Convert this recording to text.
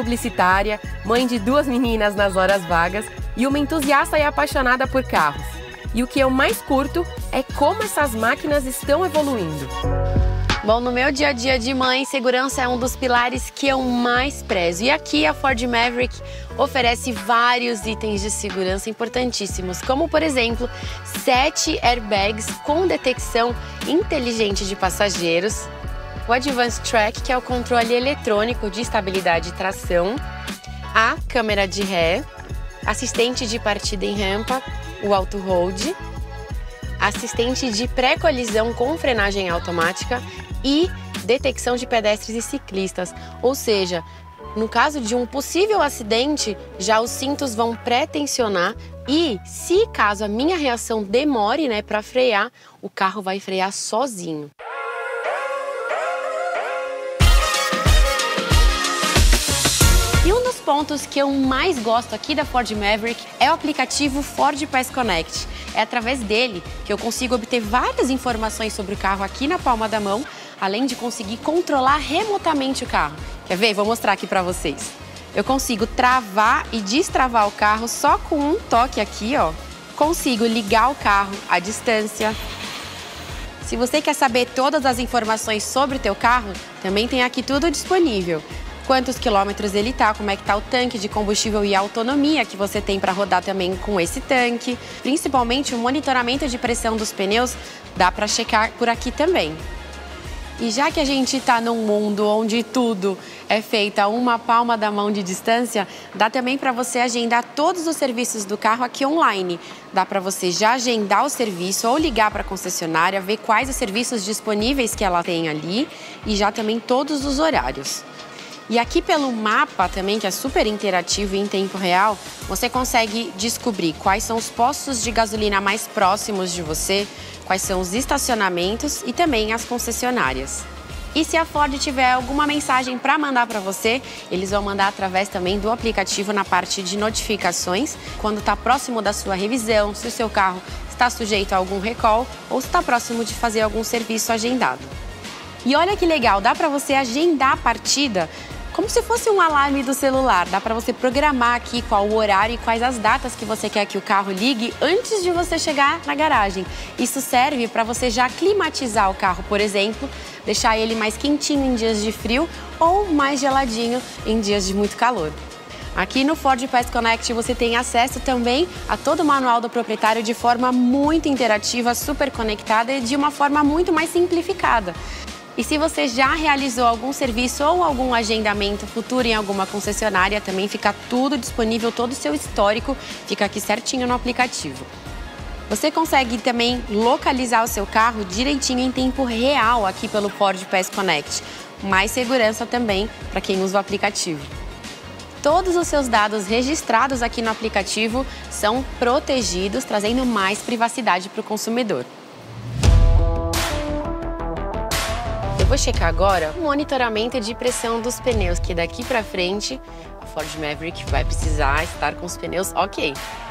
publicitária, mãe de 2 meninas nas horas vagas e uma entusiasta e apaixonada por carros. E o que eu mais curto é como essas máquinas estão evoluindo. Bom, no meu dia a dia de mãe, segurança é um dos pilares que eu mais prezo. E aqui a Ford Maverick oferece vários itens de segurança importantíssimos, como por exemplo, 7 airbags com detecção inteligente de passageiros, o Advanced Track, que é o controle eletrônico de estabilidade e tração, a câmera de ré, assistente de partida em rampa, o auto hold, assistente de pré-colisão com frenagem automática e detecção de pedestres e ciclistas. Ou seja, no caso de um possível acidente, já os cintos vão pré-tensionar e, se caso a minha reação demore, para frear, o carro vai frear sozinho. E um dos pontos que eu mais gosto aqui da Ford Maverick é o aplicativo Ford Pass Connect. É através dele que eu consigo obter várias informações sobre o carro aqui na palma da mão, além de conseguir controlar remotamente o carro. Quer ver? Vou mostrar aqui para vocês. Eu consigo travar e destravar o carro só com um toque aqui, ó. Consigo ligar o carro à distância. Se você quer saber todas as informações sobre o teu carro, também tem aqui tudo disponível. Quantos quilômetros ele tá, como é que tá o tanque de combustível e a autonomia que você tem para rodar também com esse tanque. Principalmente o monitoramento de pressão dos pneus dá para checar por aqui também. E já que a gente está num mundo onde tudo é feito a uma palma da mão de distância, dá também para você agendar todos os serviços do carro aqui online. Dá para você já agendar o serviço ou ligar para a concessionária, ver quais os serviços disponíveis que ela tem ali e já também todos os horários. E aqui pelo mapa também, que é super interativo e em tempo real, você consegue descobrir quais são os postos de gasolina mais próximos de você, quais são os estacionamentos e também as concessionárias. E se a Ford tiver alguma mensagem para mandar para você, eles vão mandar através também do aplicativo na parte de notificações, quando está próximo da sua revisão, se o seu carro está sujeito a algum recall ou se está próximo de fazer algum serviço agendado. E olha que legal, dá para você agendar a partida como se fosse um alarme do celular. Dá para você programar aqui qual o horário e quais as datas que você quer que o carro ligue antes de você chegar na garagem. Isso serve para você já climatizar o carro, por exemplo, deixar ele mais quentinho em dias de frio ou mais geladinho em dias de muito calor. Aqui no Ford Pass Connect você tem acesso também a todo o manual do proprietário de forma muito interativa, super conectada e de uma forma muito mais simplificada. E se você já realizou algum serviço ou algum agendamento futuro em alguma concessionária, também fica tudo disponível, todo o seu histórico fica aqui certinho no aplicativo. Você consegue também localizar o seu carro direitinho em tempo real aqui pelo Ford Pass Connect. Mais segurança também para quem usa o aplicativo. Todos os seus dados registrados aqui no aplicativo são protegidos, trazendo mais privacidade para o consumidor. Eu vou checar agora o monitoramento de pressão dos pneus, que daqui para frente a Ford Maverick vai precisar estar com os pneus ok.